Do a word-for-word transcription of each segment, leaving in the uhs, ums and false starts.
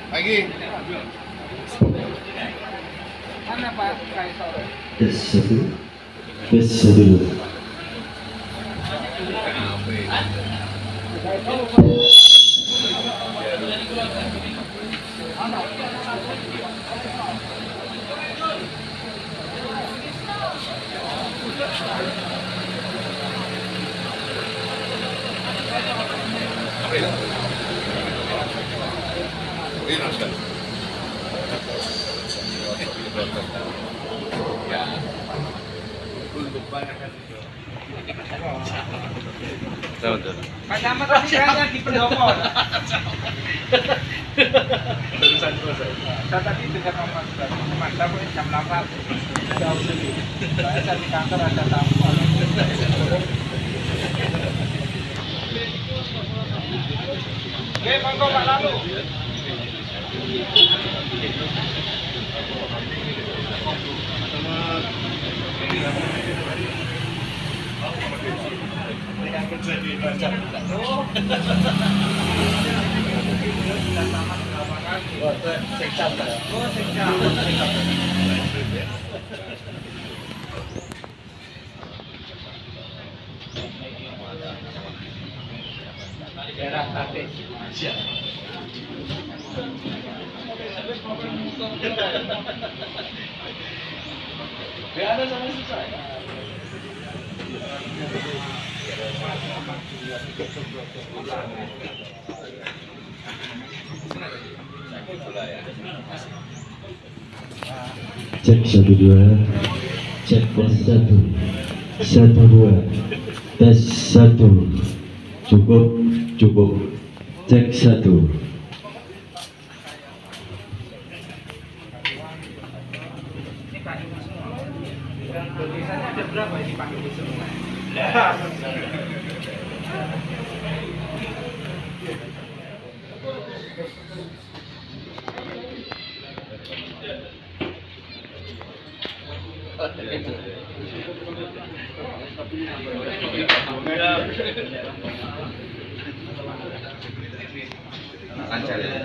Lagi. Mana Pak Kaisar? Tes satu, tes satu. Ini naskah. Ya. Untuk banyak kan. Pak Camat tadi kayaknya di pendopo. Terusan selesai. Saya tadi dengar ngomong Mas, tapi jam delapan jauh lebih. Saya saya di kantor ada tamu. Oke, monggo Pak Lalu. Daerah Tate. Ya ada sama susah. Cek satu dua, cek tes satu, satu dua, tes satu, cukup cukup, cek satu. Tulisannya ada berapa ini Pak? Lancar ya.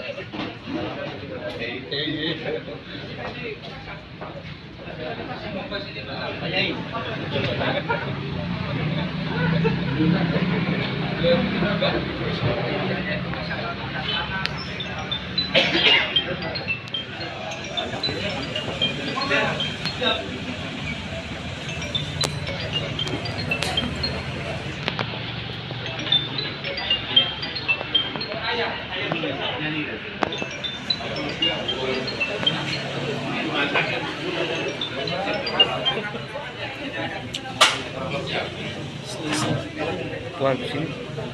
Tuan sini.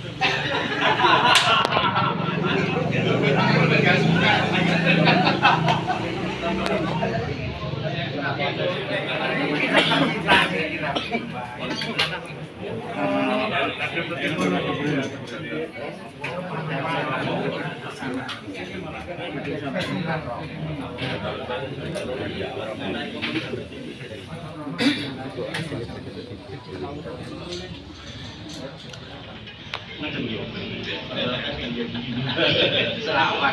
Serawan.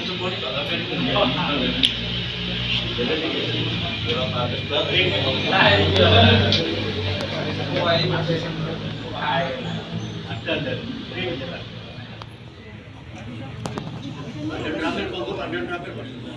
Semua ini masih air. Ada dan ada berapa pokok ada berapa?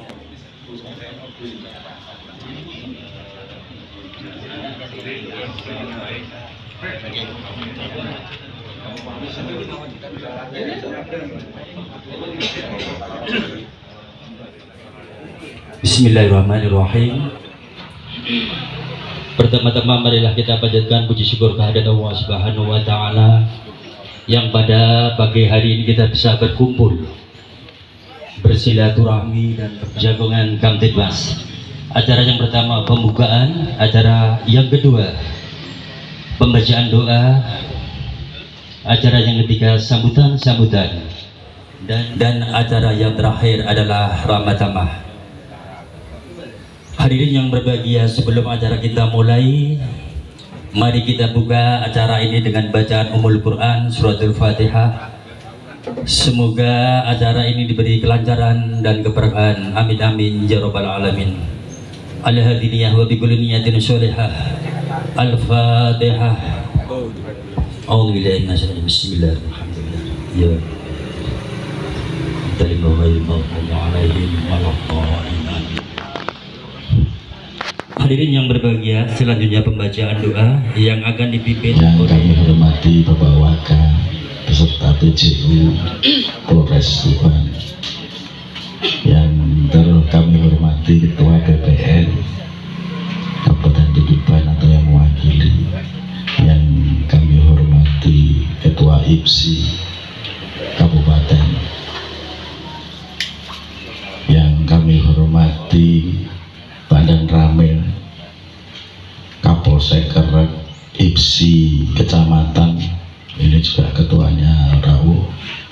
Bismillahirrahmanirrahim. Pertama-tama marilah kita panjatkan puji syukur kehadirat Allah Subhanahu wa taala yang pada pagi hari ini kita bisa berkumpul bersilaturahmi dan jagongan Kamtibmas. Acara yang pertama pembukaan, acara yang kedua pembacaan doa, acara yang ketiga sambutan-sambutan, dan dan acara yang terakhir adalah ramah tamah. Hadirin yang berbahagia, sebelum acara kita mulai, mari kita buka acara ini dengan bacaan Ummul Quran Suratul Fatihah Semoga acara ini diberi kelancaran dan keberkahan. Amin amin ya rabbal alamin. Ala hadiniyah wa bi kulli niyatin sholihah. Al-Fatihah. A'udzu billahi minasy syaitonir rajim. Bismillahirrahmanirrahim. Ya. Hadirin yang berbahagia, selanjutnya pembacaan doa yang akan dipimpin yang kami hormati Bapak Waka beserta T J U Polres Tuban, yang ter kami hormati Ketua B P N Kabupaten Tuban atau yang mewakili, yang kami hormati Ketua I P S I Kabupaten, yang kami hormati Badan Ramil Kapolsek Kerek I P S I Kecamatan, ini juga ketuanya Rawu,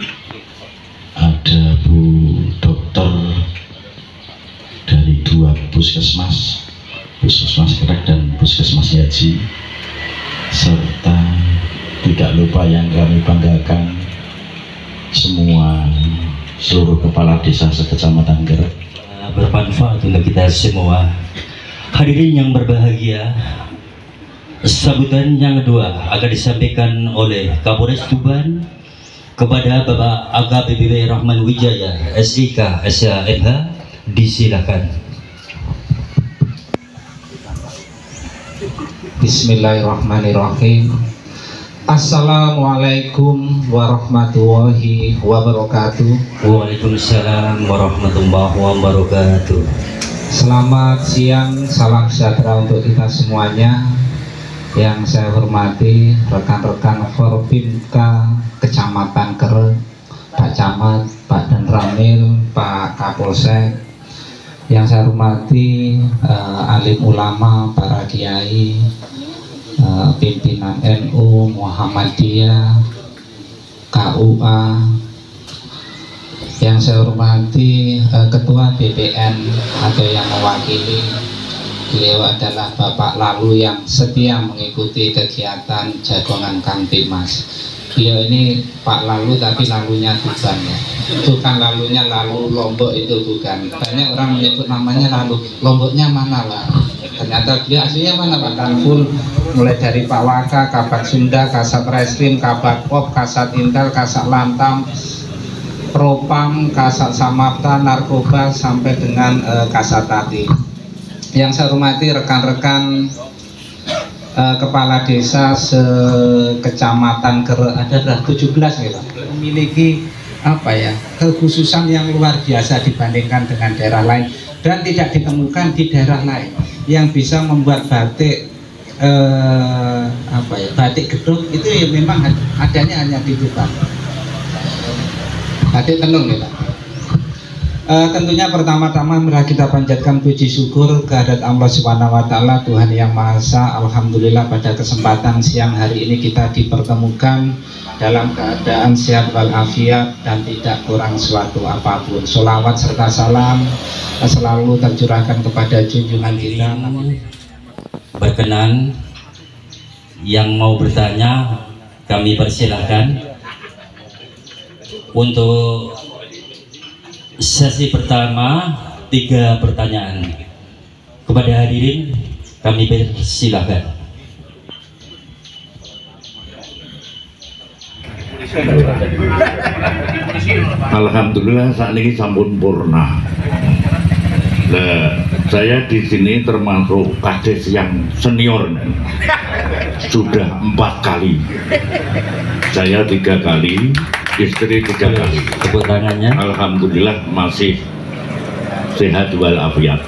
ada Bu Dokter dari dua puskesmas, puskesmas Kerek dan puskesmas Yaji, serta tidak lupa yang kami banggakan semua seluruh kepala desa sekecamatan Kerek, bermanfaat untuk kita semua. Hadirin yang berbahagia, sambutan yang kedua akan disampaikan oleh Kapolres Tuban kepada Bapak A K B P Rahman Wijaya S I K S H M H. Disilakan. Bismillahirrahmanirrahim. Assalamualaikum warahmatullahi wabarakatuh. Waalaikumsalam warahmatullahi wabarakatuh. Selamat siang, salam sejahtera untuk kita semuanya. Yang saya hormati rekan-rekan Forbimka Kecamatan Kerek, Pak Camat, Pak Dan Ramil, Pak Kapolsek. Yang saya hormati uh, alim ulama, para kiai, Uh, pimpinan N U, Muhammadiyah, K U A, yang saya hormati uh, Ketua B P N atau yang mewakili, beliau adalah Bapak Lalu yang setia mengikuti kegiatan Jagongan Kamtibmas. Beliau ini Pak Lalu tapi lalunya Tuban ya, bukan lalunya lalu Lombok, itu bukan. Banyak orang menyebut namanya lalu, Lomboknya mana lah? Ternyata dia aslinya mana Pak Tanful, mulai dari Pak Waka, Kabak Sunda, Kasat Reskrim, Kabak Pop, Kasat Intel, Kasat Lantam, Propam, Kasat Samapta, Narkoba, sampai dengan uh, Kasat Tati. Yang saya hormati rekan-rekan uh, kepala desa sekecamatan Kerek, ada tujuh belas ya Pak, memiliki apa ya, kekhususan yang luar biasa dibandingkan dengan daerah lain dan tidak ditemukan di daerah lain, yang bisa membuat batik eh, apa ya, batik gedung itu ya memang adanya hanya di Tuban. Batik tenun ya Pak. Eh, tentunya pertama-tama mari kita panjatkan puji syukur kehadirat Allah Subhanahu wa taala, Tuhan yang Maha Esa. Alhamdulillah pada kesempatan siang hari ini kita dipertemukan dalam keadaan sehat walafiat dan tidak kurang suatu apapun. Sholawat serta salam selalu tercurahkan kepada junjungan kita. Berkenan yang mau bertanya kami persilahkan. Untuk sesi pertama tiga pertanyaan kepada hadirin kami persilahkan. Alhamdulillah saat ini sampun purna. Nah, saya di sini termasuk kades yang senior, sudah empat kali. Saya tiga kali, istri tiga kali. Tepuk tangannya. Alhamdulillah masih sehat walafiat.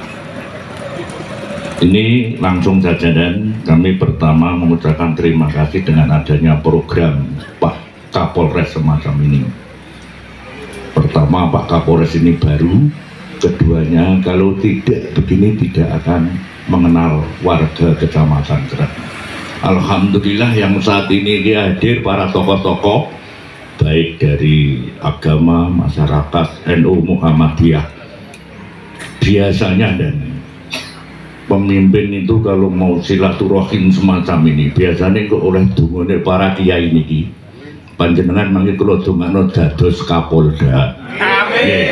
Ini langsung saja, dan kami pertama mengucapkan terima kasih dengan adanya program Pak Kapolres semacam ini. Pertama, Pak Kapolres ini baru, keduanya kalau tidak begini tidak akan mengenal warga Kecamatan Kerek. Alhamdulillah yang saat ini dia hadir para tokoh-tokoh baik dari agama, masyarakat, N U, Muhammadiyah. Biasanya dan pemimpin itu kalau mau silaturahim semacam ini biasanya kok oleh dungane para kiai niki, panjenengan mangke kula dongakno dados Kapolda. Amin.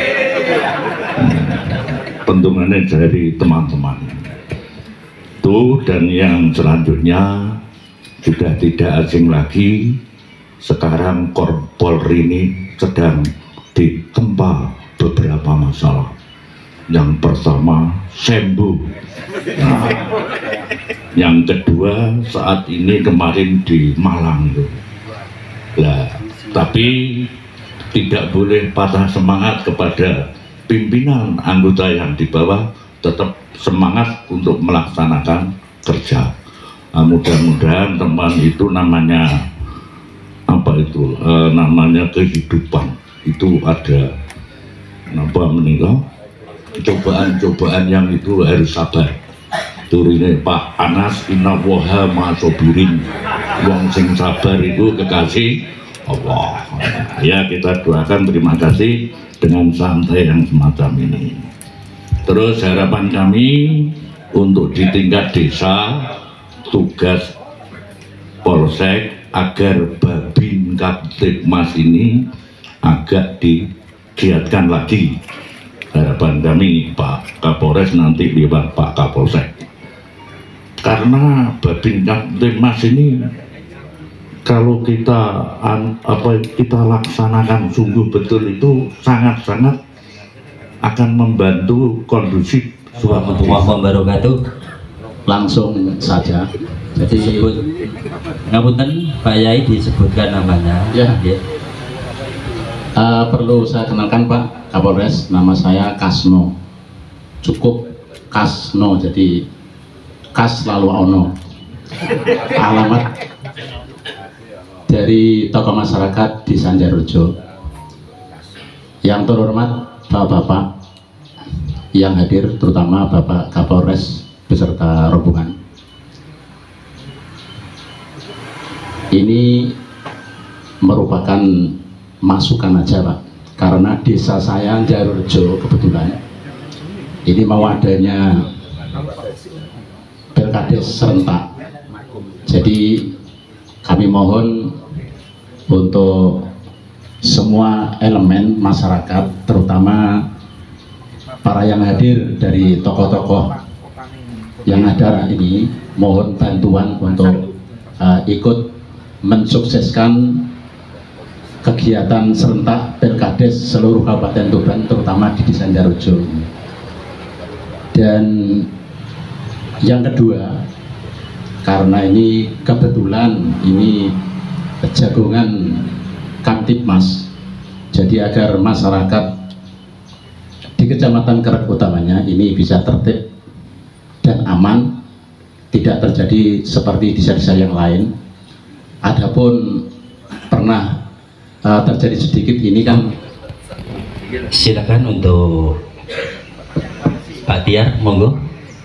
Pentungannya dari teman-teman. Tuh, dan yang selanjutnya sudah tidak asing lagi, sekarang Korpolri ini sedang ditempa beberapa masalah. Yang pertama Sembu, nah, yang kedua saat ini kemarin di Malang itu. Nah, tapi tidak boleh patah semangat kepada pimpinan anggota yang di bawah, tetap semangat untuk melaksanakan kerja. Nah, mudah-mudahan teman itu namanya apa itu e, namanya kehidupan itu ada apa meninggal cobaan-cobaan yang itu harus sabar. Turine Pak Anas inna woha masobirin, wong sing sabar itu kekasih Allah. Ya, kita doakan, terima kasih dengan santai yang semacam ini. Terus harapan kami untuk di tingkat desa, tugas Polsek agar Babin Kaptibmas ini agak digiatkan lagi. Harapan kami Pak Kapolres nanti lewat Pak Kapolsek, karena Babin Kaptibmas ini kalau kita an, apa kita laksanakan sungguh betul itu sangat-sangat akan membantu kondusif suatu wabarakatuh. Langsung saja. Jadi disebut ngapunten Pak Yai, disebutkan namanya. Ya. Ya. Uh, perlu saya kenalkan Pak Kapolres, nama saya Kasno. Cukup Kasno, jadi Kas lalu ono. Alamat dari tokoh masyarakat di Sanjarrejo. Yang terhormat Bapak-bapak yang hadir, terutama Bapak Kapolres beserta rombongan. Ini merupakan masukan aja Pak, karena desa saya Sanjarrejo kebetulan ini mau adanya Pilkades serentak. Jadi kami mohon untuk semua elemen masyarakat, terutama para yang hadir dari tokoh-tokoh yang ada ini, mohon bantuan untuk uh, ikut mensukseskan kegiatan serentak Pilkades seluruh Kabupaten Tuban, terutama di Sanjarrejo. Dan yang kedua, karena ini kebetulan ini jagongan Kamtibmas, jadi agar masyarakat di Kecamatan Kerek utamanya ini bisa tertib dan aman, tidak terjadi seperti di desa-desa yang lain. Adapun pernah uh, terjadi sedikit ini kan. Silakan untuk Pak Tiar, monggo.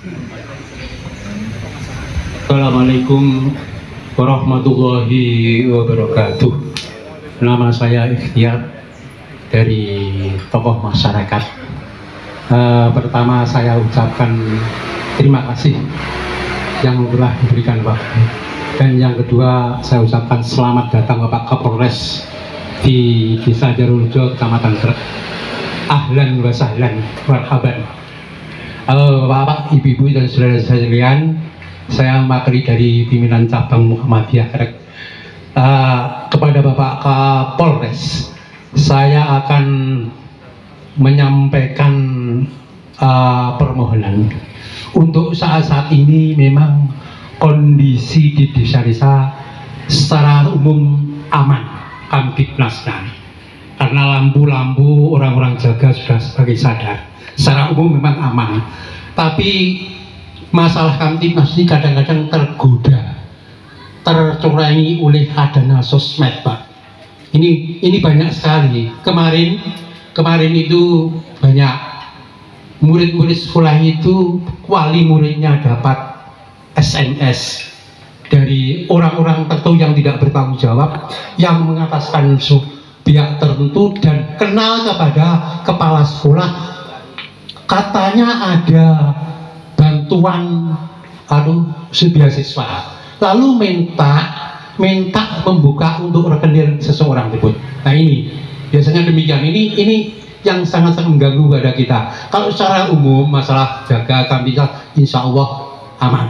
Assalamualaikum warahmatullahi wabarakatuh. Nama saya Ikhtiar dari tokoh masyarakat. Uh, pertama saya ucapkan terima kasih yang telah diberikan waktu, dan yang kedua saya ucapkan selamat datang Bapak Kapolres di Desa Sanjarrejo, Kecamatan Kerek. Ahlan wa sahlan, marhaban. Uh, Bapak, Ibu-ibu dan saudara-saudara sekalian, saya makri dari pimpinan cabang Muhammadiyah Kerek. Uh, kepada Bapak Kapolres, saya akan menyampaikan uh, permohonan. Untuk saat-saat ini memang kondisi di desa-desa secara umum aman, Kamtibmasnya, karena lampu-lampu orang-orang jaga sudah sebagai sadar. Secara umum memang aman, tapi masalah Kamtibmas ini kadang-kadang tergoda, tercurangi oleh adanya sosmed, Pak. Ini ini banyak sekali. Kemarin kemarin itu banyak murid-murid sekolah itu, wali muridnya dapat S M S dari orang-orang tertentu yang tidak bertanggung jawab, yang mengataskan pihak tertentu dan kenal kepada kepala sekolah. Katanya ada bantuan anu beasiswa, lalu minta minta membuka untuk rekening seseorang tersebut. Nah ini biasanya demikian. Ini ini yang sangat-sangat mengganggu pada kita. Kalau secara umum masalah jaga kamtipmas insya Allah aman.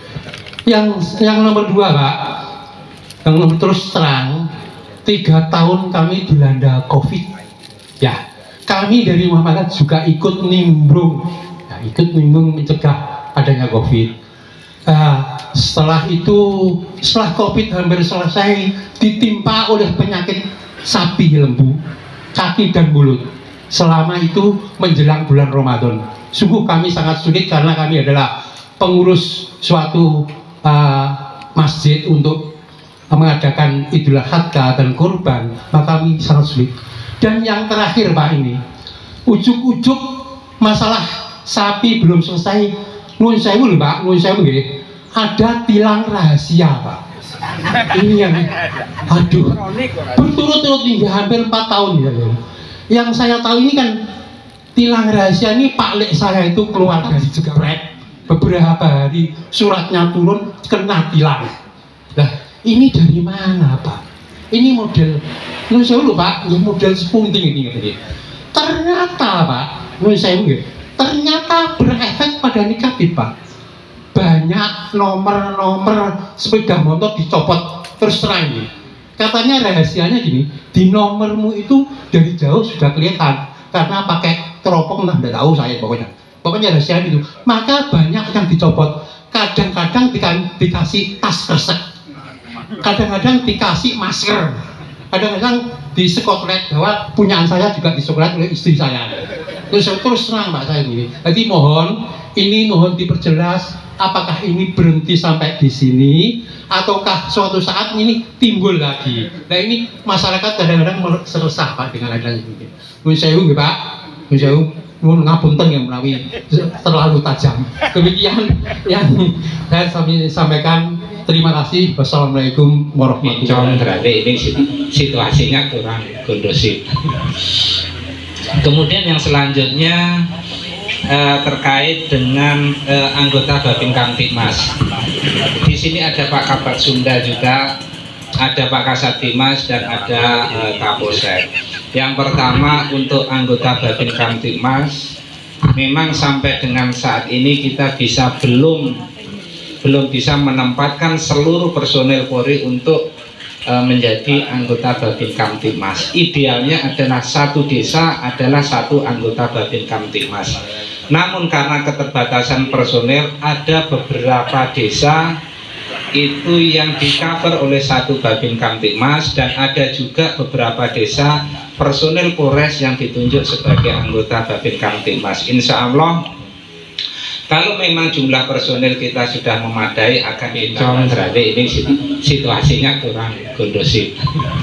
Yang yang nomor dua Pak, yang nomor terus terang tiga tahun kami dilanda COVID. Ya, kami dari Muhammadiyah juga ikut nimbrung, ya, ikut nimbrung mencegah adanya COVID. Uh, setelah itu, setelah COVID hampir selesai, ditimpa oleh penyakit sapi lembu, kaki dan mulut. Selama itu menjelang bulan Ramadan, sungguh kami sangat sulit karena kami adalah pengurus suatu uh, masjid untuk mengadakan Idul Adha dan kurban, maka kami sangat sulit. Dan yang terakhir Pak, ini ujuk-ujuk masalah sapi belum selesai, nun sewu lho Pak, nun sewu nggih, ada tilang rahasia Pak. Ini yang aduh berturut-turut hingga hampir empat tahun ya. Yang saya tahu ini kan tilang rahasia ini Pak Lek saya itu keluar dari Jepret, beberapa hari suratnya turun kena tilang. Nah ini dari mana Pak? Ini model, nun saya lupa Pak, ini model sepunting ini katanya. Ternyata Pak, nun saya enggak, ternyata berefek pada nikabit Pak. Banyak nomor-nomor sepeda motor dicopot terus terang ini. Katanya rahasianya gini, di nomormu itu dari jauh sudah kelihatan karena pakai teropong, nah tidak tahu saya pokoknya. Pokoknya rahasia itu. Maka banyak yang dicopot. Kadang-kadang dikasih tas kresek, kadang-kadang dikasih masker, kadang-kadang di sekotlet bahwa punyaan saya juga disekotlet oleh istri saya. Terus terus terang Pak saya ini. Jadi mohon ini mohon diperjelas apakah ini berhenti sampai di sini ataukah suatu saat ini timbul lagi. Nah ini masyarakat kadang-kadang resah Pak dengan adanya ini. Nun sewu nggih Pak, nun sewu nun ngapunten yang menawi terlalu tajam. Demikian yang saya sampaikan. Terima kasih. Wassalamualaikum warahmatullahi wabarakatuh. Ini situasinya kurang kondusif. Kemudian yang selanjutnya eh, terkait dengan eh, anggota Babin Kamtipmas. Di sini ada Pak Kabak Sunda juga, ada Pak Kasatdimas dan ada eh, Kapolsek. Yang pertama untuk anggota Babin Kamtipmas, memang sampai dengan saat ini kita bisa belum belum bisa menempatkan seluruh personel Polri untuk e, menjadi anggota Babin Kamtipmas. Idealnya adalah satu desa adalah satu anggota Babin Kamtipmas. Namun karena keterbatasan personel, ada beberapa desa itu yang di cover oleh satu Babin Kamtipmas dan ada juga beberapa desa personel Polres yang ditunjuk sebagai anggota Babin Kamtipmas. Insya Allah kalau memang jumlah personil kita sudah memadai akan kita berarti ini situasinya kurang kondusif.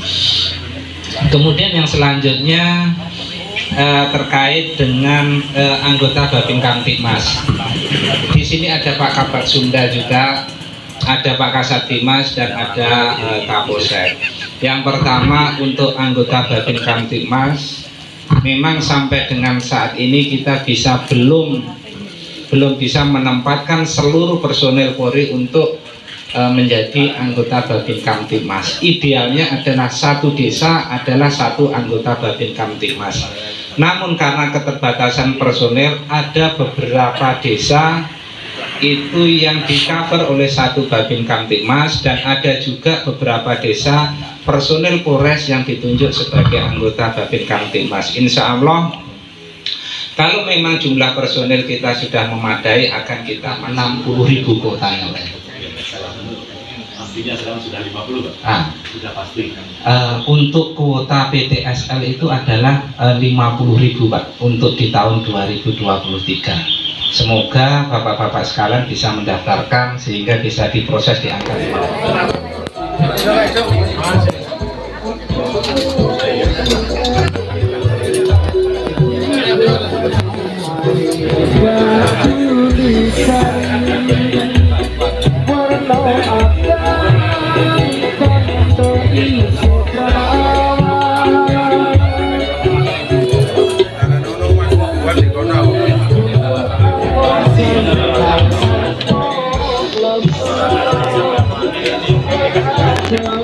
Kemudian yang selanjutnya eh, terkait dengan eh, anggota Babin Kamtipmas. Di sini ada Pak Kabak Sunda juga, ada Pak Kasatdimas dan ada eh, Kapolsek. Yang pertama untuk anggota Babin Kamtipmas, memang sampai dengan saat ini kita bisa belum belum bisa menempatkan seluruh personel Polri untuk e, menjadi anggota Babin Kamtipmas. Idealnya adalah satu desa adalah satu anggota Babin Kamtipmas. Namun karena keterbatasan personel, ada beberapa desa itu yang di cover oleh satu Babin Kamtipmas dan ada juga beberapa desa personel Polres yang ditunjuk sebagai anggota Babin Kamtipmas. Insya Allah kalau memang jumlah personil kita sudah memadai akan kita enam puluh ribu kuotanya. Pastinya sekarang sudah lima puluh Pak? Ah. Sudah pasti. Uh, untuk kuota P T S L itu adalah uh, lima puluh ribu Pak untuk di tahun dua ribu dua puluh tiga. Semoga Bapak-Bapak sekalian bisa mendaftarkan sehingga bisa diproses di angka lima puluh. Yeah.